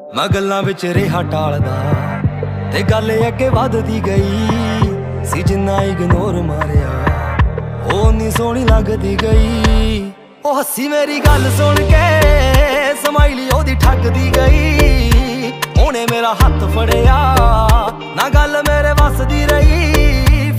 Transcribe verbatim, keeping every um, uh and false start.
मैं गल्लां विच रेहा टालदा ते गल अगे वधदी गई सी। जिन्ना इग्नोर मारिया ओ नी सोहनी लगदी गई। ओ हसी मेरी गल सुन के स्माइली ओदी ठगदी गई।